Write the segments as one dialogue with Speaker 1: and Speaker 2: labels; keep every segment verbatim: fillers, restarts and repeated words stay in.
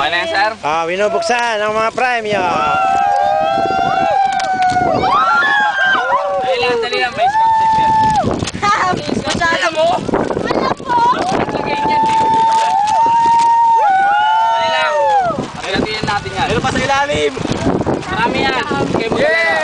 Speaker 1: Ano yan, sir?
Speaker 2: Ah, binubuksan ang mga premyo.
Speaker 1: Dali lang, dali lang. May sponsor yan.
Speaker 3: Masyado mo?
Speaker 4: Alam po!
Speaker 1: Lagay niyan. Dali lang. Lagyan natin yan.
Speaker 2: Meron pa sa ilalim.
Speaker 1: Marami yan. Sige mo dali lang.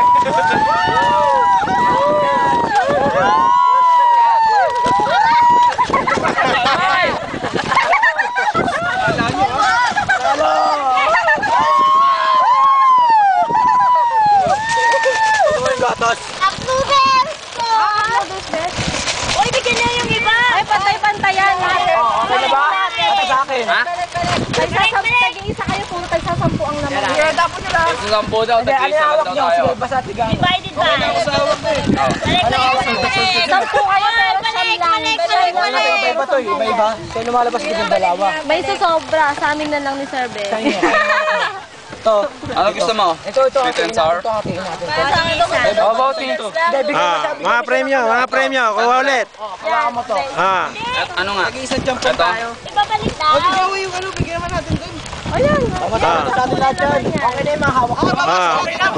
Speaker 4: Uploaders ko! Uy, bigyan niyo yung iba!
Speaker 3: Ay, pantay-pantayan.
Speaker 2: Okay na ba? Ito sa akin.
Speaker 1: Ha?
Speaker 3: Naging isa kayo kung tagsasampu ang naman.
Speaker 2: Sige, tapos nila.
Speaker 1: Ito sampo daw.
Speaker 2: Hindi, ano
Speaker 1: Tag-isa
Speaker 2: yung
Speaker 1: lang
Speaker 2: hawak
Speaker 1: daw
Speaker 2: nyo?
Speaker 1: tayo.
Speaker 2: Sige, basta tigaan.
Speaker 4: Divided ba? Balik, balik, balik!
Speaker 3: Sampu kayo pero
Speaker 4: Balik,
Speaker 3: siyam lang.
Speaker 4: balik,
Speaker 3: Siyam
Speaker 4: balik,
Speaker 3: lang.
Speaker 4: balik.
Speaker 2: Iba-iba to, iba-iba. Kaya lumalabas dito yung dalawa.
Speaker 3: May susobra. Sa amin na lang ni Sir Ben.
Speaker 2: Sa inyo. Ito.
Speaker 1: Ano gusto mo?
Speaker 2: Ito, ito.
Speaker 1: Sweet and
Speaker 2: hatiin
Speaker 1: sour?
Speaker 2: natin. Ito, hatiin natin.
Speaker 1: How about ito?
Speaker 2: Hindi, bigyan mo
Speaker 5: Ah,
Speaker 2: siya.
Speaker 5: mga premyo, mga premyo, kuha ulit.
Speaker 2: Hawakan mo to.
Speaker 5: Ah,
Speaker 1: At ano nga?
Speaker 2: Nag-iisa dyan po
Speaker 1: Ito?
Speaker 2: tayo.
Speaker 4: Ibabalik daw.
Speaker 2: yung ano, bigyan naman natin dun.
Speaker 3: Ayan.
Speaker 2: Tama tayo, sa atin lahat yan. Okay na yung mahawak.
Speaker 5: ah,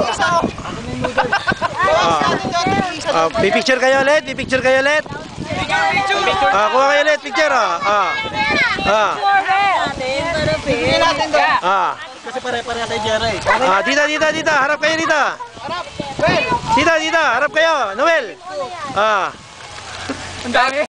Speaker 5: ah, pipicture kayo ulit, pipicture kayo ulit. Ah, kuha kayo ulit, picture ah. Ah, ah,
Speaker 2: Bigyan natin doon.
Speaker 5: ah.
Speaker 2: Kasi pare-pare tayo Jerry.
Speaker 5: Ah, dita, dita, dita, harap kayo dita. Dita, dita, harap kayo, Noel. Ah.
Speaker 1: Ang dami.